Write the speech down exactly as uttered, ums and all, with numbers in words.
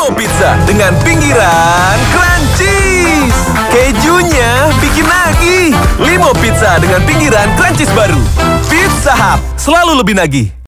Limo Pizza dengan pinggiran crunchies. Kejunya bikin nagih. Limo Pizza dengan pinggiran crunchies baru. Pizza Hut, selalu lebih nagih.